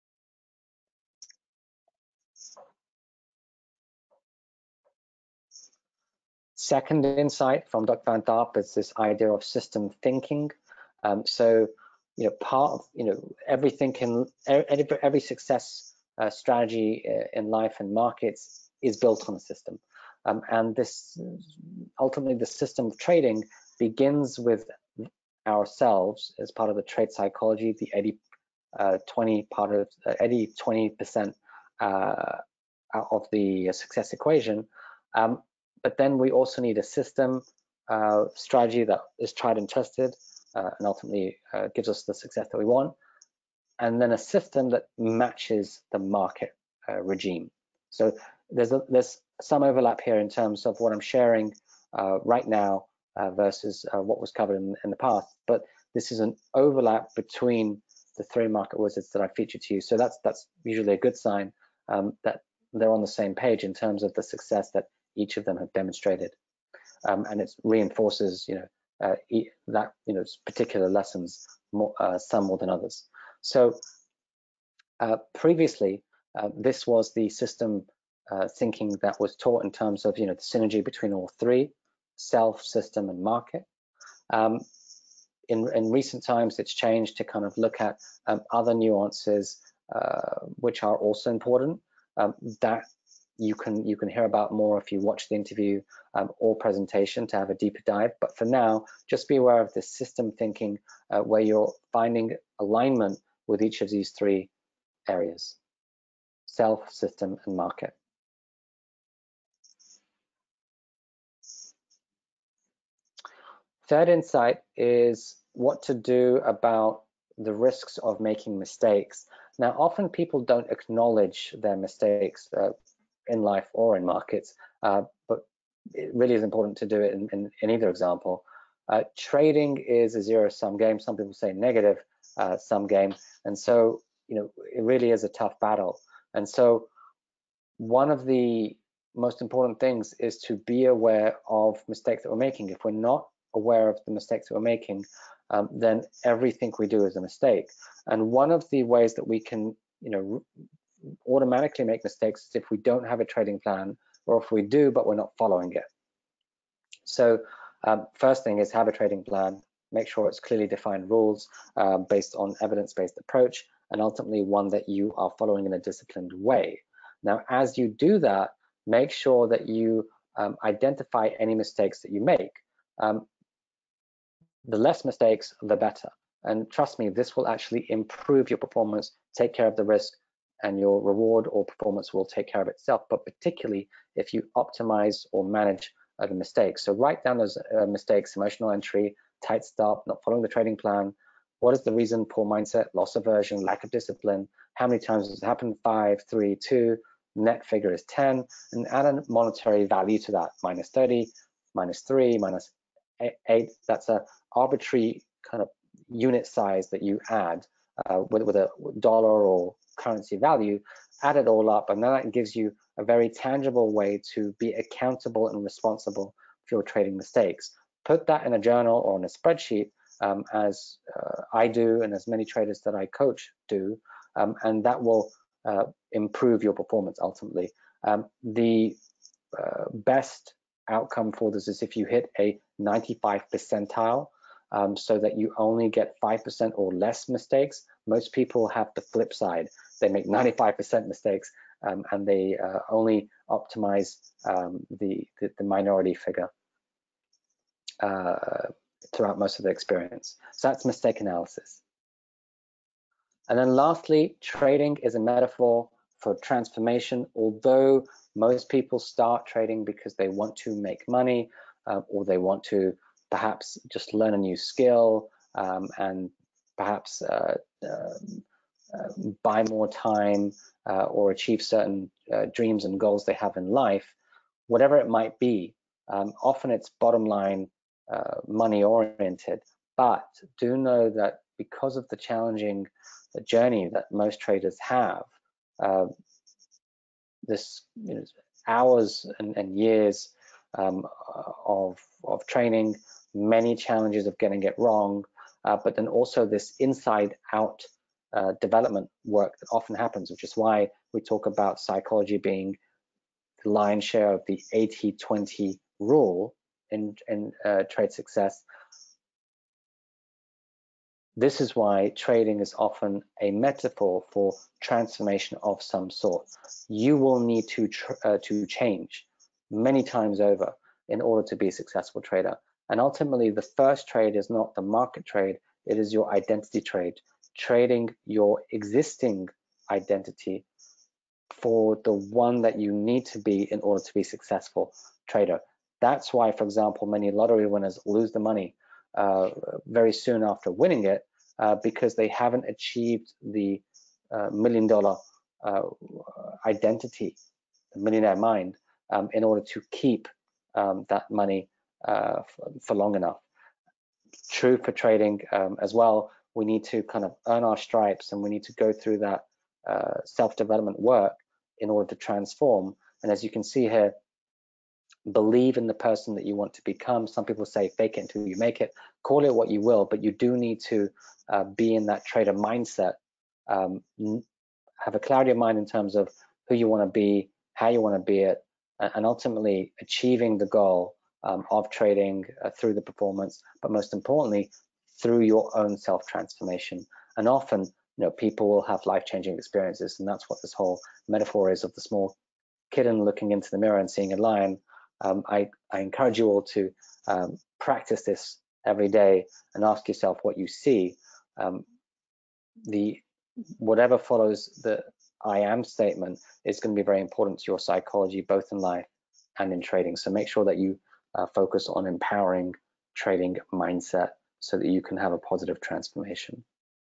Second insight from Doctor Van Tharp is this idea of system thinking. Um, so, you know, part of, you know, everything can, every, every success uh, strategy in life and markets is built on a system. Um, and this, ultimately, the system of trading begins with ourselves as part of the trade psychology, the eighty twenty uh, part of uh, eighty twenty percent uh, of the success equation. Um, but then we also need a system uh, strategy that is tried and tested, uh, and ultimately uh, gives us the success that we want, and then a system that matches the market uh, regime. So there's a, there's some overlap here in terms of what I'm sharing uh, right now uh, versus uh, what was covered in, in the past, but this is an overlap between the three market wizards that I featured to you. So that's that's usually a good sign um, that they're on the same page in terms of the success that each of them have demonstrated, um, and it reinforces, you know, uh, e that you know particular lessons more, uh, some more than others. So Uh, previously, uh, this was the system uh, thinking that was taught in terms of, you know, the synergy between all three, self, system, and market. Um, in, in recent times, it's changed to kind of look at um, other nuances, uh, which are also important, um, that you can you can hear about more if you watch the interview um, or presentation to have a deeper dive. But for now, just be aware of the system thinking uh, where you're finding alignment with each of these three areas: self, system, and market. Third insight is what to do about the risks of making mistakes. Now, often people don't acknowledge their mistakes uh, in life or in markets, uh, but it really is important to do it in, in, in either example. Uh, trading is a zero-sum game. Some people say negative uh, sum game, and so you know it really is a tough battle. And so one of the most important things is to be aware of mistakes that we're making. If we're not aware of the mistakes that we're making, um, then everything we do is a mistake. And one of the ways that we can, you know, automatically make mistakes is if we don't have a trading plan, or if we do but we're not following it. So um, first thing is have a trading plan, make sure it's clearly defined rules uh, based on evidence-based approach, and ultimately one that you are following in a disciplined way. Now, as you do that, make sure that you um, identify any mistakes that you make. Um, the less mistakes, the better. And trust me, this will actually improve your performance, take care of the risk, and your reward or performance will take care of itself, but particularly if you optimize or manage uh, the mistakes. So write down those uh, mistakes: emotional entry, tight stop, not following the trading plan. What is the reason? Poor mindset, loss aversion, lack of discipline. How many times has it happened? Five, three, two, net figure is ten, and add a monetary value to that: minus thirty, minus three, minus eight. That's a arbitrary kind of unit size that you add uh, with, with a dollar or currency value. Add it all up, and then that gives you a very tangible way to be accountable and responsible for your trading mistakes. Put that in a journal or in a spreadsheet, um, as uh, I do and as many traders that I coach do, um, and that will uh, improve your performance ultimately. Um, the uh, best outcome for this is if you hit a ninety-five percentile, um, so that you only get five percent or less mistakes. Most people have the flip side. They make ninety-five percent mistakes, um, and they uh, only optimize um, the, the, the minority figure uh, throughout most of the experience. So that's mistake analysis. And then lastly, trading is a metaphor for transformation. Although most people start trading because they want to make money, uh, or they want to perhaps just learn a new skill, um, and perhaps uh, uh, uh, buy more time uh, or achieve certain uh, dreams and goals they have in life, whatever it might be, um, often it's bottom line uh, money oriented. But do know that because of the challenging journey that most traders have, uh, this you know, hours and, and years um, of, of training, many challenges of getting it wrong, uh, but then also this inside out uh, development work that often happens, which is why we talk about psychology being the lion's share of the eighty twenty rule in, in uh, trade success. This is why trading is often a metaphor for transformation of some sort. You will need to tr uh, to change many times over in order to be a successful trader. And ultimately, the first trade is not the market trade, it is your identity trade, trading your existing identity for the one that you need to be in order to be a successful trader. That's why, for example, many lottery winners lose the money uh, very soon after winning it, uh, because they haven't achieved the uh, million dollar uh, identity, the millionaire mind, um, in order to keep um, that money uh, for, for long enough. True for trading um, as well. We need to kind of earn our stripes, and we need to go through that uh, self-development work in order to transform. And as you can see here, believe in the person that you want to become. Some people say fake it until you make it. Call it what you will, but you do need to uh, be in that trader mindset um, have a clarity of mind in terms of who you want to be, how you want to be it, and ultimately achieving the goal um, of trading uh, through the performance, but most importantly, through your own self-transformation. And often, you know, people will have life-changing experiences, and that's what this whole metaphor is of the small kitten looking into the mirror and seeing a lion. Um, I, I encourage you all to um, practice this every day and ask yourself what you see. Um, the whatever follows the I am statement is going to be very important to your psychology, both in life and in trading. So make sure that you uh, focus on empowering trading mindset so that you can have a positive transformation.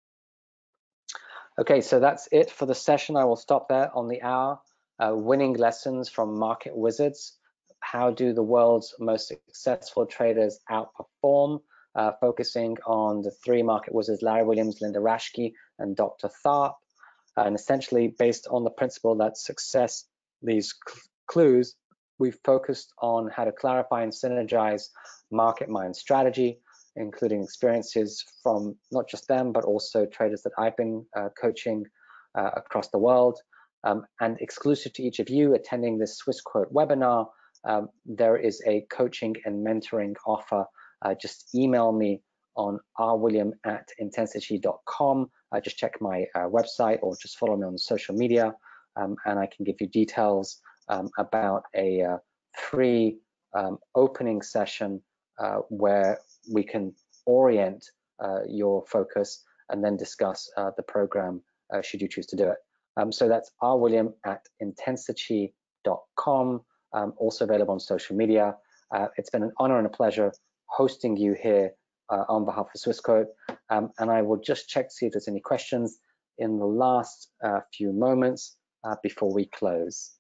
Okay, so that's it for the session. I will stop there on the hour. Uh, winning lessons from market wizards. How do the world's most successful traders outperform? Uh, focusing on the three market wizards, Larry Williams, Linda Rascke, and Doctor Tharp. And essentially based on the principle that success leaves clues, we've focused on how to clarify and synergize market mind strategy, including experiences from not just them, but also traders that I've been uh, coaching uh, across the world. Um, and exclusive to each of you attending this Swissquote webinar, um, there is a coaching and mentoring offer. Uh, just email me on r william at intensichi dot com. Uh, just check my uh, website or just follow me on social media, um, and I can give you details um, about a uh, free um, opening session uh, where we can orient uh, your focus and then discuss uh, the program uh, should you choose to do it. Um, so that's r william at intensichi dot com, um, also available on social media. Uh, it's been an honor and a pleasure hosting you here uh, on behalf of Swissquote, um, and I will just check to see if there's any questions in the last uh, few moments uh, before we close.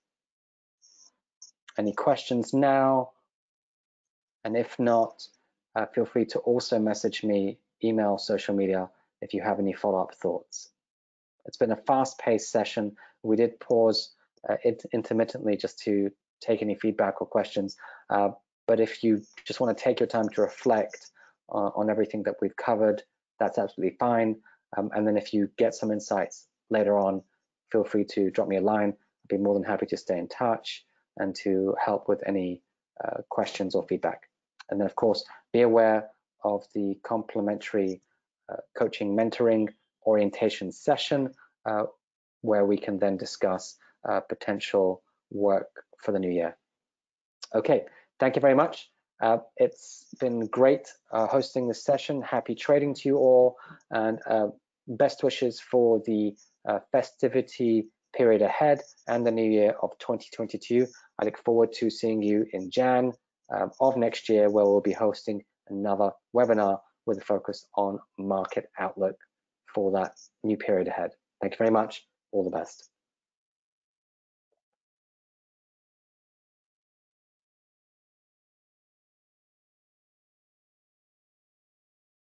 Any questions now? And if not, uh, feel free to also message me, email, social media, if you have any follow-up thoughts. It's been a fast-paced session. We did pause uh, it intermittently just to take any feedback or questions. Uh, but if you just want to take your time to reflect uh, on everything that we've covered, that's absolutely fine. Um, and then if you get some insights later on, feel free to drop me a line. I'd be more than happy to stay in touch and to help with any uh, questions or feedback. And then, of course, be aware of the complimentary uh, coaching mentoring orientation session uh, where we can then discuss uh, potential work for the new year. Okay, thank you very much. Uh, it's been great uh, hosting this session. Happy trading to you all, and uh, best wishes for the uh, festivity period ahead and the new year of twenty twenty-two. I look forward to seeing you in Jan um, of next year, where we'll be hosting another webinar with a focus on market outlook for that new period ahead. Thank you very much. All the best.